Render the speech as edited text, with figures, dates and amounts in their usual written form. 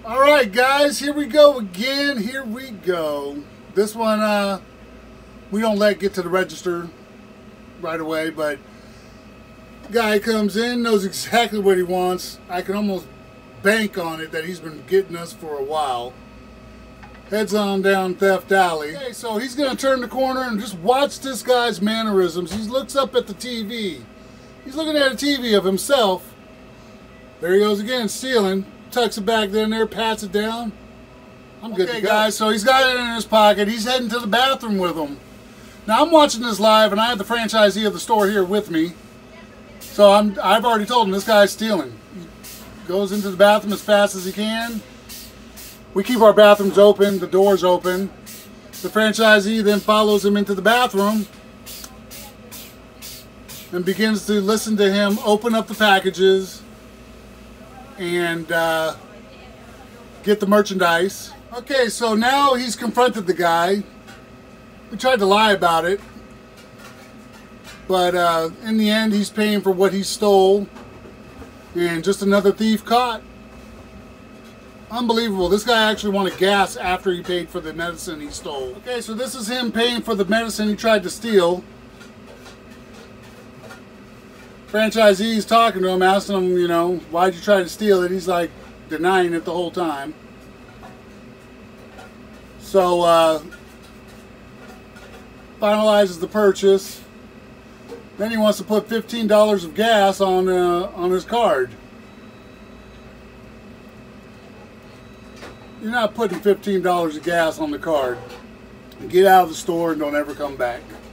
All right, guys, here we go again. Here we go. This one, we don't let get to the register right away, but guy comes in, knows exactly what he wants. I can almost bank on it that he's been getting us for a while. Heads on down Theft Alley. Okay, so he's gonna turn the corner and just watch this guy's mannerisms. He looks up at the TV. He's looking at a TV of himself. There he goes again, stealing. Tucks it back in there, pats it down. I'm good to go. Guys, so he's got it in his pocket. He's heading to the bathroom with him. Now I'm watching this live, and I have the franchisee of the store here with me. So I've already told him this guy's stealing. He goes into the bathroom as fast as he can. We keep our bathrooms open, the doors open. The franchisee then follows him into the bathroom and begins to listen to him open up the packages and get the merchandise. Okay, so now he's confronted the guy. We tried to lie about it, but in the end he's paying for what he stole, and just another thief caught. Unbelievable. This guy actually wanted gas after he paid for the medicine he stole. Okay, so this is him paying for the medicine he tried to steal. Franchisee's talking to him, asking him, you know, why'd you try to steal it? He's like denying it the whole time. So finalizes the purchase. Then he wants to put $15 of gas on his card. You're not putting $15 of gas on the card. Get out of the store and don't ever come back.